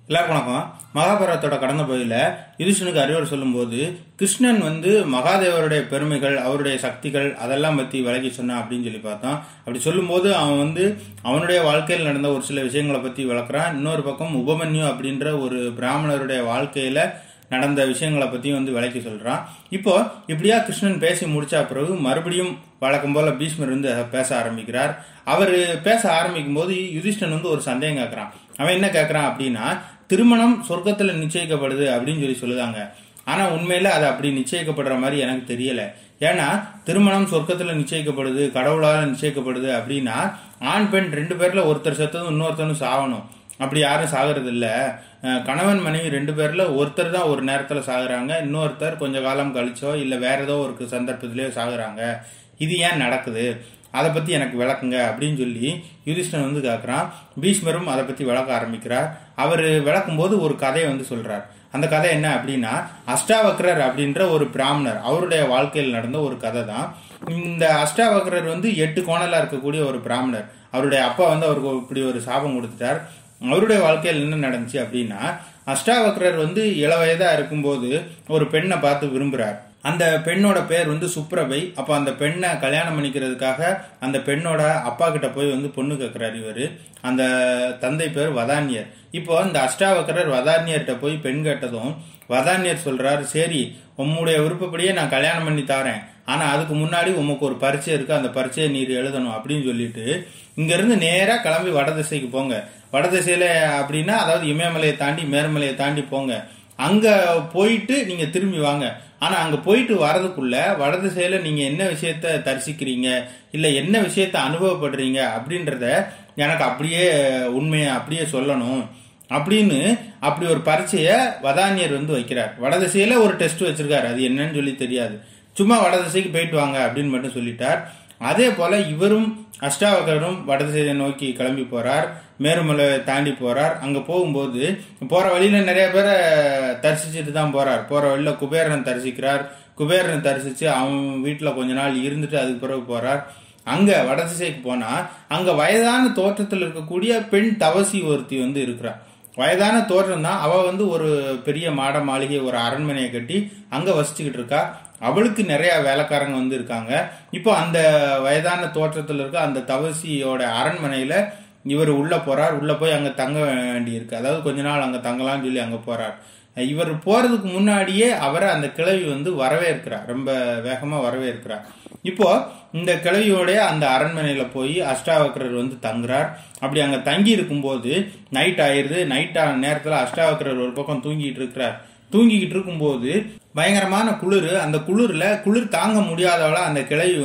எல்லாருக்கும் வணக்கம். மகாபாரதத்தோட கடந்த பகுதியில யுதிஷ்டனுக்கு அறிவுரை சொல்லும் போது கிருஷ்ணன் மகாதேவருடைய பெருமைகள், அவருடைய சக்திகள் அதெல்லாம் பத்தி விளக்கி சொன்னான் அப்படின்னு சொல்லி பார்த்தோம். அப்படி சொல்லும் போது அவன் அவனுடைய வாழ்க்கையில் நடந்த ஒரு சில விஷயங்களை பத்தி விளக்குறான். இன்னொரு பக்கம் உபமன்யு அப்படின்ற ஒரு பிராமணருடைய வாழ்க்கையில நடந்த விஷயங்களை பத்தியும் விளக்கி சொல்றான். இப்போ இப்படியா கிருஷ்ணன் பேசி முடிச்ச பிறகு மறுபடியும் வழக்கம் போல பீஷ்மர் பேச ஆரம்பிக்கிறார். அவர் பேச ஆரம்பிக்கும் போது யுதிஷ்டன் ஒரு சந்தேகம் கேட்கறான். அவன் என்ன கேட்கறான் அப்படின்னா, திருமணம் சொர்க்கத்துல நிச்சயிக்கப்படுது அப்படின்னு சொல்லுதாங்க. ஆனா உண்மையில அது அப்படி நிச்சயிக்கப்படுற மாதிரி எனக்கு தெரியல. ஏன்னா திருமணம் சொர்க்கத்துல நிச்சயிக்கப்படுது, கடவுளால நிச்சயிக்கப்படுது அப்படின்னா ஆண் பெண் ரெண்டு பேர்ல ஒருத்தர் செத்ததும் இன்னொருத்தரும் சாகணும். அப்படி யாரும் சாகிறது இல்ல. கணவன் மனைவி ரெண்டு பேர்ல ஒருத்தர் தான் ஒரு நேரத்துல சாகுறாங்க, இன்னொருத்தர் கொஞ்ச காலம் கழிச்சோ இல்ல வேற ஏதோ ஒரு சந்தர்ப்பத்திலேயோ சாகுறாங்க. இது ஏன் நடக்குது, அதை பத்தி எனக்கு விளக்குங்க அப்படின்னு சொல்லி யுதிஷ்டன் கேட்கிறான். பீஷ்மரும் அதை பத்தி விளக்க ஆரம்பிக்கிறார். அவர் விளக்கும் போது ஒரு கதையை சொல்றார். அந்த கதை என்ன அப்படின்னா, அஷ்டாவக்ரர் அப்படின்ற ஒரு பிராமணர் அவருடைய வாழ்க்கையில் நடந்த ஒரு கதை தான். இந்த அஷ்டாவக்ரர் 8 கோணலா இருக்கக்கூடிய ஒரு பிராமணர். அவருடைய அப்பா அவருக்கு இப்படி ஒரு சாபம் கொடுத்துட்டார். அவருடைய வாழ்க்கையில் என்ன நடந்துச்சு அப்படின்னா, அஷ்டாவக்ரர் இள வயதா இருக்கும்போது ஒரு பெண்ணை பார்த்து விரும்புறார். அந்த பெண்ணோட பேர் சுப்ரபை. அப்ப அந்த பெண்ணை கல்யாணம் பண்ணிக்கிறதுக்காக அந்த பெண்ணோட அப்பா கிட்ட போய் பொண்ணு கேட்கிறார் இவரு. அந்த தந்தை பேர் வதான்யர். இப்போ இந்த அஷ்டாவக்ரர் வதான்யர்கிட்ட போய் பெண் கேட்டதும் வதான்யர் சொல்றாரு, சரி உம்முடைய விருப்பப்படியே நான் கல்யாணம் பண்ணி தாரேன், ஆனா அதுக்கு முன்னாடி உமக்கு ஒரு பரீட்சை இருக்கு, அந்த பரீட்சையை நீர் எழுதணும் அப்படின்னு சொல்லிட்டு இங்க இருந்து நேரா கிளம்பி வடதிசைக்கு போங்க. வடதிசையில அப்படின்னா அதாவது இமயமலையை தாண்டி மேர்மலையை தாண்டி போங்க. அங்க போயிட்டு நீங்க திரும்பி வாங்க. ஆனா அங்க போயிட்டு வரதுக்குள்ள வடதிசையில நீங்க என்ன விஷயத்த தரிசிக்கிறீங்க இல்ல என்ன விஷயத்த அனுபவப்படுறீங்க அப்படின்றத எனக்கு அப்படியே உண்மையை அப்படியே சொல்லணும் அப்படின்னு அப்படி ஒரு பரீட்சைய வதான்யர் வைக்கிறார். வடதிசையில ஒரு டெஸ்ட் வச்சிருக்காரு, அது என்னன்னு சொல்லி தெரியாது. சும்மா வடதிசைக்கு போயிட்டு வாங்க அப்படின்னு மட்டும் சொல்லிட்டார். அதே போல இவரும் அஷ்டாவக்ரரும் வடதிசையை நோக்கி கிளம்பி போறார். மேருமலை தாண்டி போறார். அங்க போகும்போது போற வழியில நிறைய பேரை தரிசிச்சுட்டு தான் போறார். போற வழியில குபேரன் தரிசிக்கிறார். குபேரன் தரிசிச்சு அவன் வீட்டுல கொஞ்ச நாள் இருந்துட்டு அதுக்கு பிறகு போறார். அங்க வடதிசைக்கு போனா அங்க வயதான தோற்றத்தில் இருக்கக்கூடிய பெண் தவசி ஒருத்தி இருக்கிறார். வயதான தோற்றம் தான். அவ ஒரு பெரிய மாட மாளிகை, ஒரு அரண்மனையை கட்டி அங்க வசிச்சுக்கிட்டு இருக்கா. அவளுக்கு நிறைய வேலைக்காரங்க இருக்காங்க. இப்போ அந்த வயதான தோற்றத்தில் இருக்க அந்த தவசியோட அரண்மனையில இவர் உள்ள போறார். உள்ள போய் அங்க தங்க வேண்டி இருக்கு. அதாவது கொஞ்ச நாள் அங்க தங்கலாம்னு சொல்லி அங்க போறார். இவர் போறதுக்கு முன்னாடியே அவரை அந்த கிழவி வரவேற்கிறார். ரொம்ப வேகமா வரவேற்கிறார். இப்போ இந்த கிழவியோட அந்த அரண்மனையில போய் அஷ்டாவக்ரர் தங்குறார். அப்படி அங்க தங்கி இருக்கும்போது நைட் ஆயிருது. நைட் ஆன நேரத்துல அஷ்டாவக்ரர் ஒரு பக்கம் தூங்கிட்டு இருக்கிறார். தூங்கிக்கிட்டு இருக்கும்போது பயங்கரமான குளிர். அந்த குளிர் தாங்க முடியாதவளா அந்த கிழவி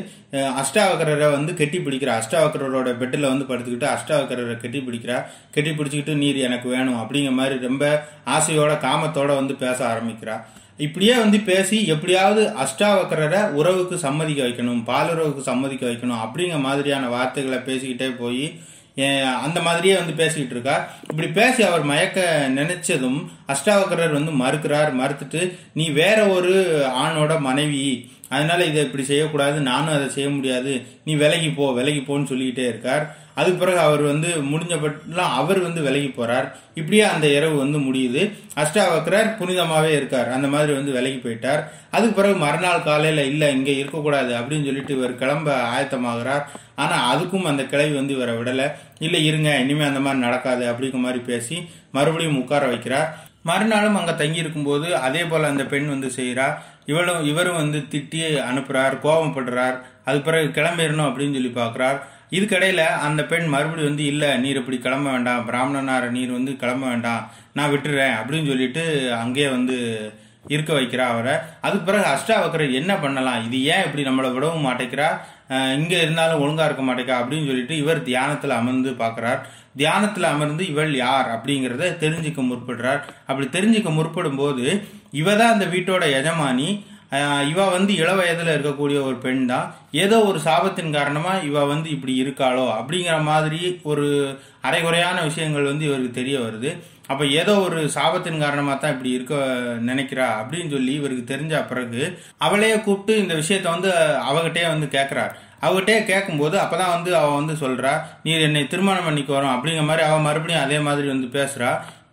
அஷ்டாவக்ரரை கெட்டி பிடிக்கிறார். அஷ்டாவக்ரரோட பெட்டில் படுத்துக்கிட்டு அஷ்டாவக்ரரை கெட்டி பிடிக்கிறார். கெட்டி பிடிச்சுக்கிட்டு நீர் எனக்கு வேணும் அப்படிங்கிற மாதிரி ரொம்ப ஆசையோட காமத்தோட பேச ஆரம்பிக்கிறார். இப்படியே பேசி எப்படியாவது அஷ்டாவக்ரரை உறவுக்கு சம்மதிக்க வைக்கணும், பாலுறவுக்கு சம்மதிக்க வைக்கணும் அப்படிங்கிற மாதிரியான வார்த்தைகளை பேசிக்கிட்டே போய் அந்த மாதிரியே பேசிக்கிட்டு இருக்கா. இப்படி பேசி அவர் மயக்க நினைச்சதும் அஷ்டாவக்ரர் மறுக்கிறார். மறுத்துட்டு நீ வேற ஒரு ஆணோட மனைவி, அதனால இதை இப்படி செய்யக்கூடாது, நானும் அதை செய்ய முடியாது, நீ விலகி போன்னு சொல்லிக்கிட்டே இருக்கார். அதுக்கு பிறகு அவர் முடிஞ்சப்பட்டெல்லாம் அவர் விலகி போறார். இப்படியே அந்த இரவு முடியுது. அஷ்டாவக்ரர் புனிதமாவே இருக்கார். அந்த மாதிரி விலகி போயிட்டார். அதுக்கு பிறகு மறுநாள் காலையில இல்ல இங்க இருக்கக்கூடாது அப்படின்னு சொல்லிட்டு இவர் கிளம்ப ஆயத்தமாகிறார். ஆனா அதுக்கும் அந்த கிளவி இவரை விடல. இல்ல இருங்க, இனிமே அந்த மாதிரி நடக்காது அப்படிங்கிற மாதிரி பேசி மறுபடியும் உட்கார வைக்கிறார். மறுநாளும் அங்க தங்கி இருக்கும் போது அதே போல அந்த பெண் செய்யறா. இவரும் திட்டி அனுப்புறார், கோபப்படுறார். அது பிறகு கிளம்பிடணும் அப்படின்னு சொல்லி பாக்குறார். இதுக்கிடையில அந்த பெண் மறுபடியும் இல்ல நீர் இப்படி கிளம்ப வேண்டாம், பிராமணனார நீர் கிளம்ப வேண்டாம், நான் விட்டுறேன் அப்படின்னு சொல்லிட்டு அங்கே இருக்க வைக்கிறா அவரை. அதுக்கு பிறகு அஷ்டாவக்ரர் என்ன பண்ணலாம், இது ஏன் இப்படி நம்மளை விடவும் மாட்டேங்கிறா, இங்க இருந்தாலும் ஒழுங்கா இருக்க மாட்டேங்கா அப்படின்னு சொல்லிட்டு இவர் தியானத்துல அமர்ந்து பாக்குறார். தியானத்துல அமர்ந்து இவள் யார் அப்படிங்கறத தெரிஞ்சுக்க முற்படுறார். அப்படி தெரிஞ்சுக்க முற்படும் போது இவதான் அந்த வீட்டோட எஜமானி. இவ இள வயதுல இருக்கக்கூடிய ஒரு பெண் தான். ஏதோ ஒரு சாபத்தின் காரணமா இவ இப்படி இருக்காளோ அப்படிங்கிற மாதிரி ஒரு அரைகுறையான விஷயங்கள் இவருக்கு தெரிய வருது. அப்ப ஏதோ ஒரு சாபத்தின் காரணமா தான் இப்படி இருக்க நினைக்கிறா அப்படின்னு சொல்லி இவருக்கு தெரிஞ்ச பிறகு அவளையே கூப்பிட்டு இந்த விஷயத்த அவகிட்டே கேட்கிறார். அவகிட்டே கேட்கும் போது அப்பதான் அவ சொல்றா, நீர் என்னை திருமணம் பண்ணிக்கு வரும் அப்படிங்கிற மாதிரி அவ மறுபடியும் அதே மாதிரி பேசுறா.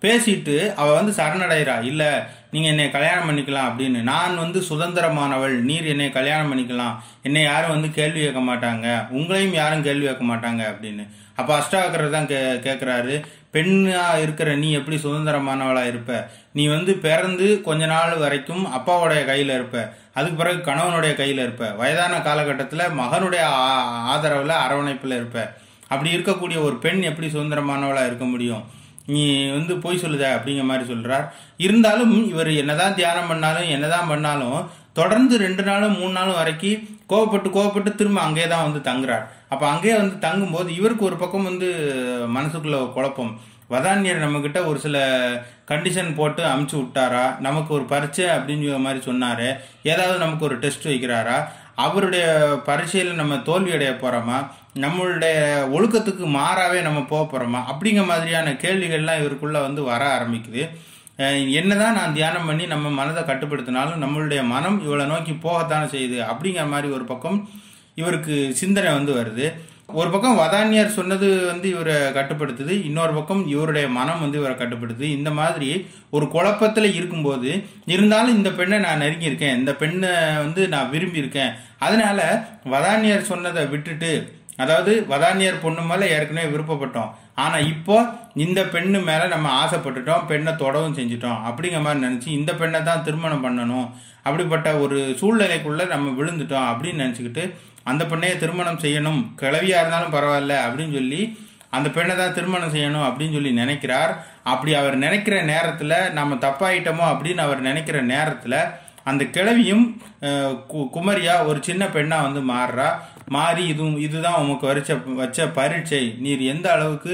பேசிட்டு அவ வந்து சரணடைறா, இல்ல நீங்க என்னை கல்யாணம் பண்ணிக்கலாம் அப்படின்னு. நான் வந்து சுதந்திரமானவள், நீர் என்னை கல்யாணம் பண்ணிக்கலாம், என்னை யாரும் வந்து கேள்வி கேட்க மாட்டாங்க, உங்களையும் யாரும் கேள்வி கேட்க மாட்டாங்க அப்படின்னு. அப்ப அஷ்டாவக்கரர் தான் கேக்குறாரு, பெண்ணா இருக்கிற நீ எப்படி சுதந்திரமானவளா இருப்ப? நீ வந்து பிறந்து கொஞ்ச நாள் வரைக்கும் அப்பாவுடைய கையில இருப்ப, அதுக்கு பிறகு கணவனுடைய கையில இருப்ப, வயதான காலகட்டத்துல மகனுடைய ஆதரவுல அரவணைப்புல இருப்ப. அப்படி இருக்கக்கூடிய ஒரு பெண் எப்படி சுதந்திரமானவளா இருக்க முடியும்? நீ வந்து போய் சொல்லுத அப்படிங்கிற மாதிரி சொல்றார். இருந்தாலும் இவர் என்னதான் தியானம் பண்ணாலும் என்னதான் பண்ணாலும் தொடர்ந்து 2 நாளும் 3 நாளும் வரைக்கும் கோவப்பட்டு திரும்ப அங்கே தான் வந்து தங்குறார். அப்ப அங்கே வந்து தங்கும்போது இவருக்கு ஒரு பக்கம் வந்து மனசுக்குள்ள குழப்பம். வதான்யர் நம்ம கிட்ட ஒரு சில கண்டிஷன் போட்டு அமுச்சு விட்டாரா, நமக்கு ஒரு பரீட்சை அப்படிங்கிற மாதிரி சொன்னாரு, ஏதாவது நமக்கு ஒரு டெஸ்ட் வைக்கிறாரா, அவருடைய பரீட்சையில நம்ம தோல்வி அடைய போறோமா, நம்மளுடைய ஒழுக்கத்துக்கு மாறாவே நம்ம போக போறோமா, அப்படிங்கிற மாதிரியான கேள்விகள்லாம் இவருக்குள்ள வந்து வர ஆரம்பிக்குது. என்னதான் நான் தியானம் பண்ணி நம்ம மனதை கட்டுப்படுத்தினாலும் நம்மளுடைய மனம் இவளை நோக்கி போகத்தானே செய்யுது அப்படிங்கிற மாதிரி ஒரு பக்கம் இவருக்கு சிந்தனை வந்து வருது. ஒரு பக்கம் வதான்யர் சொன்னது வந்து இவரை கட்டுப்படுத்துது, இன்னொரு பக்கம் இவருடைய மனம் வந்து இவரை கட்டுப்படுத்துது. இந்த மாதிரி ஒரு குழப்பத்துல இருக்கும்போது இருந்தாலும் இந்த பெண்ணை நான் நெருங்கி இருக்கேன், இந்த பெண்ணை வந்து நான் விரும்பி இருக்கேன், அதனால வதான்யர் சொன்னதை விட்டுட்டு, அதாவது வதான்யர் பொண்ணு மேல ஏற்கனவே விருப்பப்பட்டோம், ஆனா இப்போ இந்த பெண்ணு மேல நம்ம ஆசைப்பட்டுட்டோம், பெண்ணை தொடவும் செஞ்சுட்டோம் அப்படிங்கிற மாதிரி நினைச்சு இந்த பெண்ணை தான் திருமணம் பண்ணணும், அப்படிப்பட்ட ஒரு சூழ்நிலைக்குள்ள நம்ம விழுந்துட்டோம் அப்படின்னு நினைச்சுக்கிட்டு அந்த பெண்ணையை திருமணம் செய்யணும், கிழவியா இருந்தாலும் பரவாயில்ல அப்படின்னு சொல்லி அந்த பெண்ணை தான் திருமணம் செய்யணும் அப்படின்னு சொல்லி நினைக்கிறார். அப்படி அவர் நினைக்கிற நேரத்துல நம்ம தப்பாயிட்டோமோ அப்படின்னு அவர் நினைக்கிற நேரத்துல அந்த கிழவியும் குமரியா ஒரு சின்ன பெண்ணா வந்து மாறுறா. மாறி இதுதான் உமக்கு வச்ச பரீட்சை, நீர் எந்த அளவுக்கு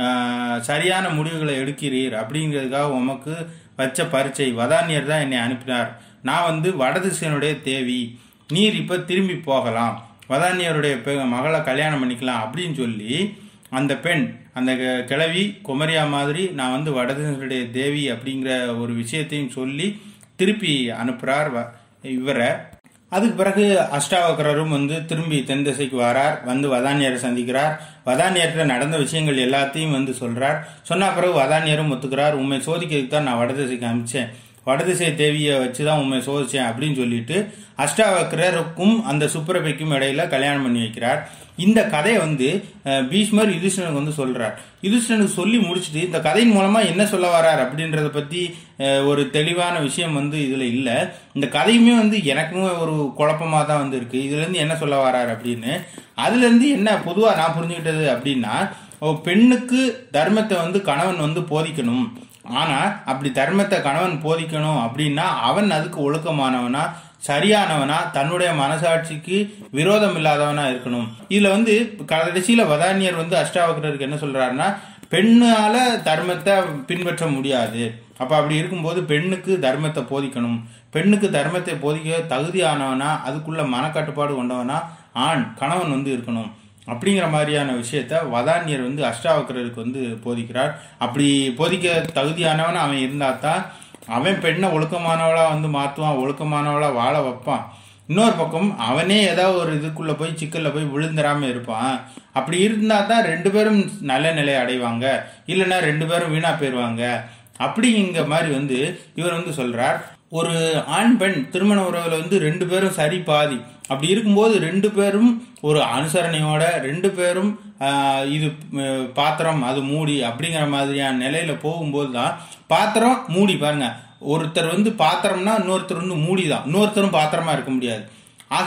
சரியான முடிவுகளை எடுக்கிறீர் அப்படிங்கிறதுக்காக உமக்கு வச்ச பரீட்சை, வதான்யர் தான் என்னை அனுப்பினார், நான் வந்து வடதிசையனுடைய தேவி, நீர் இப்ப திரும்பி போகலாம், வதான்யருடைய மகளை கல்யாணம் பண்ணிக்கலாம் அப்படின்னு சொல்லி அந்த பெண், அந்த கிழவி குமரியா மாதிரி நான் வந்து வடதிசையனுடைய தேவி அப்படிங்கிற ஒரு விஷயத்தையும் சொல்லி திருப்பி அனுப்புறார் இவரை. அதுக்கு பிறகு அஷ்டாவக்கரரும் வந்து திரும்பி தென் திசைக்கு வரார், வந்து வதான்யரை சந்திக்கிறார். வதான்யர்கிட்ட நடந்த விஷயங்கள் எல்லாத்தையும் வந்து சொல்றார். சொன்ன பிறகு வதான்யரும் ஒத்துக்கிறார், உண்மை சோதிக்கிறதுக்கு தான் நான் வடதிசைக்கு அனுப்பிச்சேன், வடதிசை தேவியை வச்சுதான் உண்மை சோதிச்சேன் அப்படின்னு சொல்லிட்டு அஷ்டாவக்கரருக்கும் அந்த சுப்பிரபைக்கும் இடையில கல்யாணம் பண்ணி வைக்கிறார். இந்த கதையை வந்து பீஷ்மர் யுதிஷ்டனுக்கு வந்து சொல்றார். யுதிஷ்டனுக்கு சொல்லி முடிச்சுட்டு இந்த கதையின் மூலமா என்ன சொல்ல வர்றார் அப்படின்றத பத்தி ஒரு தெளிவான விஷயம் வந்து இதுல இல்ல. இந்த கதையுமே வந்து எனக்குமே ஒரு குழப்பமா தான் வந்து இருக்கு, இதுல இருந்து என்ன சொல்ல வர்றார் அப்படின்னு. அதுல இருந்து என்ன பொதுவா நான் புரிஞ்சுக்கிட்டது அப்படின்னா, பெண்ணுக்கு தர்மத்தை வந்து கணவன் வந்து போதிக்கணும், ஆனா அப்படி தர்மத்தை கணவன் போதிக்கணும் அப்படின்னா அவன் அதுக்கு ஒழுக்கமானவனா, சரியானவனா, தன்னுடைய மனசாட்சிக்கு விரோதம் இல்லாதவனா இருக்கணும். இதுல வந்து கடைசியில வதான்யர் வந்து அஷ்டாவக்கரருக்கு என்ன சொல்றாருன்னா, பெண்ணால தர்மத்தை பின்பற்ற முடியாது, அப்ப அப்படி இருக்கும்போது பெண்ணுக்கு தர்மத்தை போதிக்கணும், பெண்ணுக்கு தர்மத்தை போதிக்க தகுதியானவனா, அதுக்குள்ள மனக்கட்டுப்பாடு கொண்டவனா ஆண் கணவன் வந்து இருக்கணும் அப்படிங்கிற மாதிரியான விஷயத்த வதான்யர் வந்து அஷ்டாவக்கரருக்கு வந்து போதிக்கிறார். அப்படி போதிக்க தகுதியானவன் அவன் இருந்தா தான் அவன் பெண்ணை ஒழுக்கமானவளா வந்து மாத்துவான், ஒழுக்கமானவளா வாழ வைப்பான். இன்னொரு பக்கம் அவனே ஏதாவது ஒரு இதுக்குள்ள போய் சிக்கல்ல போய் விழுந்துடாம இருப்பான். அப்படி இருந்தா தான் 2 பேரும் நல்ல நிலையை அடைவாங்க, இல்லைன்னா 2 பேரும் வீணா போயிருவாங்க அப்படிங்கிற மாதிரி வந்து இவர் வந்து சொல்றார். ஒரு ஆண் பெண் திருமண உறவுல வந்து 2 பேரும் சரி பாதி, அப்படி இருக்கும்போது 2 பேரும் ஒரு அனுசரணையோட 2 பேரும் இது பாத்திரம் அது மூடி அப்படிங்கிற மாதிரியான நிலையில போகும்போது தான் பாத்திரம் மூடி. பாருங்க, ஒருத்தர் வந்து பாத்திரம்னா இன்னொருத்தர் வந்து மூடிதான், இன்னொருத்தரும் பாத்திரமா இருக்க முடியாது. ஆக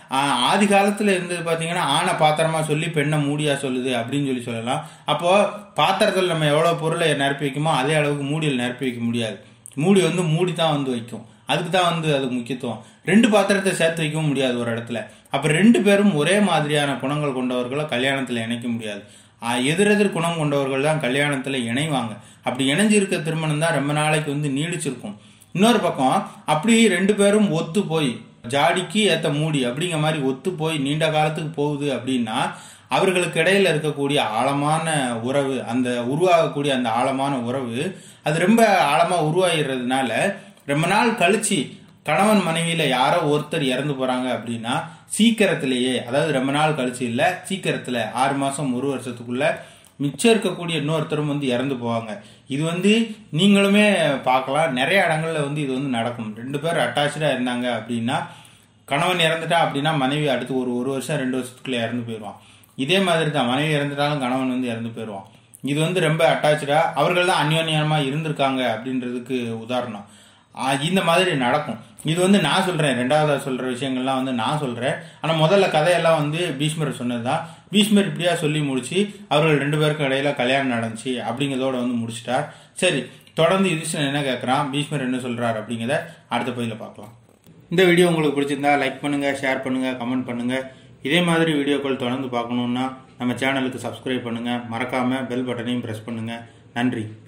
ஆதி காலத்துல இருந்தது பாத்தீங்கன்னா ஆணை பாத்திரமா சொல்லி பெண்ணை மூடியா சொல்லுது அப்படின்னு சொல்லலாம். அப்போ பாத்திரத்தில் நம்ம எவ்வளவு பொருளை நிரப்பி வைக்குமோ அதே அளவுக்கு மூடியில் நிரப்பி வைக்க முடியாது, மூடி வந்து மூடி தான் வந்து வைக்கும், அதுக்கு தான் வந்து அது முக்கியத்துவம். 2 பாத்திரத்தை சேர்த்து வைக்கவும் முடியாது ஒரு இடத்துல. அப்ப 2 பேரும் ஒரே மாதிரியான குணங்கள் கொண்டவர்களை கல்யாணத்துல இணைக்க முடியாது, எதிரெதிர் குணம் கொண்டவர்கள் தான் கல்யாணத்துல இணைவாங்க. அப்படி இணைஞ்சிருக்க திருமணம் தான் ரொம்ப நாளைக்கு வந்து நீடிச்சிருக்கும். இன்னொரு பக்கம் அப்படி 2 பேரும் ஒத்து போய் ஜாடிக்கு ஏத்த மூடி அப்படிங்கிற மாதிரி ஒத்து போய் நீண்ட காலத்துக்கு போகுது அப்படின்னா அவர்களுக்கு இடையில இருக்கக்கூடிய ஆழமான உறவு, அந்த உருவாகக்கூடிய அந்த ஆழமான உறவு அது ரொம்ப ஆழமா உருவாகிறதுனால ரொம்ப நாள் கழிச்சு கணவன் மனைவியில யாரோ ஒருத்தர் இறந்து போறாங்க அப்படின்னா சீக்கிரத்திலேயே, அதாவது ரொம்ப நாள் கழிச்சு இல்ல, சீக்கிரத்துல 6 மாசம் 1 வருஷத்துக்குள்ள மிச்சம் இருக்கக்கூடிய இன்னொருத்தரும் வந்து இறந்து போவாங்க. இது வந்து நீங்களுமே பார்க்கலாம், நிறைய இடங்கள்ல வந்து இது வந்து நடக்கும். 2 பேர் அட்டாச்சா இருந்தாங்க அப்படின்னா, கணவன் இறந்துட்டா அப்படின்னா மனைவி அடுத்து ஒரு வருஷம் 2 வருஷத்துக்குள்ள இறந்து போயிடுவான். இதே மாதிரி தான் மனைவி இறந்துட்டாலும் கணவன் வந்து இறந்து போயிடுவான். இது வந்து ரொம்ப அட்டாச்சா அவர்கள் தான் அந்யோன்யமா இருந்திருக்காங்க அப்படின்றதுக்கு உதாரணம். இந்த மாதிரி நடக்கும். இது வந்து நான் சொல்றேன், 2வது சொல்ற விஷயங்கள்லாம் வந்து நான் சொல்றேன். ஆனா முதல்ல கதையெல்லாம் வந்து பீஷ்மர் சொன்னதுதான். பீஷ்மர் இப்படியா சொல்லி முடிச்சு அவர்கள் 2 பேருக்கும் இடையில கல்யாணம் நடந்துச்சு அப்படிங்கிறதோட வந்து முடிச்சிட்டார். சரி, தொடர்ந்து யுதிஷ்டிரன் என்ன கேட்கறான், பீஷ்மர் என்ன சொல்றார் அப்படிங்கிறத அடுத்த பதில பார்க்கலாம். இந்த வீடியோ உங்களுக்கு பிடிச்சிருந்தா லைக் பண்ணுங்க, ஷேர் பண்ணுங்க, கமெண்ட் பண்ணுங்க. இதே மாதிரி வீடியோக்கள் தொடர்ந்து பார்க்கணும்னா நம்ம சேனலுக்கு சப்ஸ்கிரைப் பண்ணுங்க. மறக்காம பெல் பட்டனையும் பிரஸ் பண்ணுங்க. நன்றி.